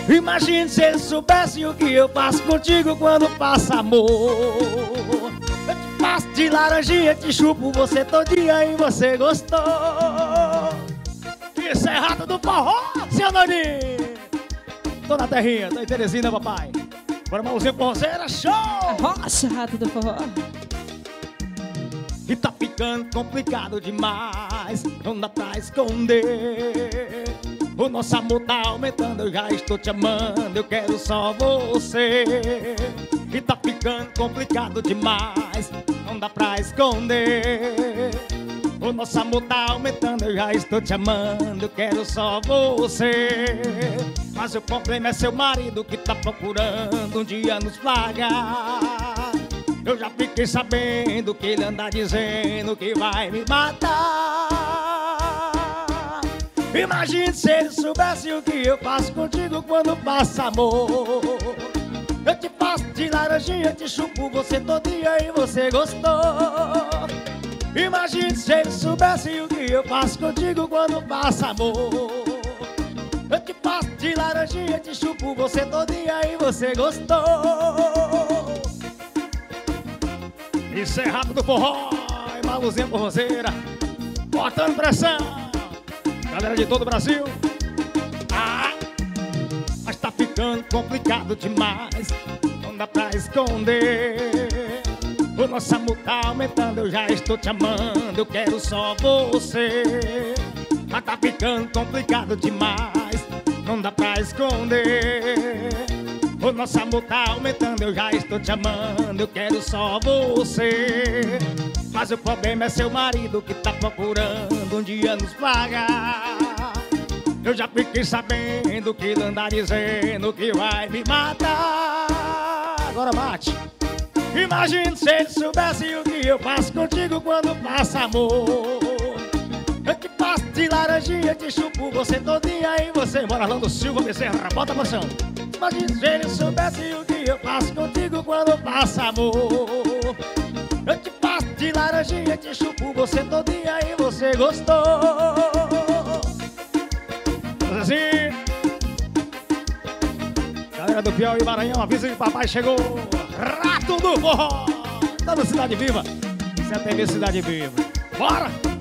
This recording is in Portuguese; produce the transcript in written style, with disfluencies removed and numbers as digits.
Imagine se ele soubesse o que eu faço contigo quando passa amor. Eu te passo de laranjinha, te chupo você todinha e você gostou. Isso é Rato do Forró, seu Noni. Tô na terrinha, tô em Teresina, papai. Bora, mãozinha porrozeira, show! Rocha, Rato do Forró. E tá ficando complicado demais, não dá pra esconder. O nosso amor tá aumentando, eu já estou te amando, eu quero só você. E tá ficando complicado demais, não dá pra esconder. O nosso amor tá aumentando, eu já estou te amando, eu quero só você. Mas o problema é seu marido que tá procurando um dia nos flagar. Eu já fiquei sabendo que ele anda dizendo que vai me matar. Imagine se ele soubesse o que eu faço contigo quando passa amor. Eu te passo de laranjinha, te chupo você todinha e você gostou. Imagine se ele soubesse o que eu faço contigo quando passa amor. Eu te passo de laranjinha, te chupo você todinha e você gostou. Isso é Rato do Forró, e Maluzinha Forrozeira, botando pressão, galera de todo o Brasil. Mas tá ficando complicado demais, não dá pra esconder. O nosso amor tá aumentando, eu já estou te amando, eu quero só você. Mas tá ficando complicado demais, não dá pra esconder. O nosso amor tá aumentando, eu já estou te amando, eu quero só você. Mas o problema é seu marido que tá procurando um dia nos pagar. Eu já fiquei sabendo que ele anda dizendo que vai me matar. Agora bate. Imagine se ele soubesse o que eu faço contigo quando passa amor. Eu te passo de laranjinha, te chupo você todinha e você. Bora, Orlando Silva Bezerra, bota a moção. Imagine se ele soubesse o que eu faço contigo quando passa amor. Eu te passo de laranjinha, te chupo você todinha e você gostou. Assim, galera do Piauí e Maranhão, avisa que o papai chegou. Rato do Forró, tá na Cidade Viva. Isso é a TV Cidade Viva. Bora!